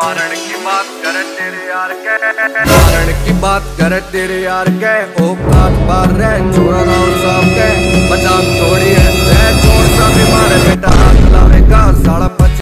मारण की बात करे तेरे यार के, मारण की बात करे तेरे यार के। औकात बार रहे छोरा राव साहब के, बचा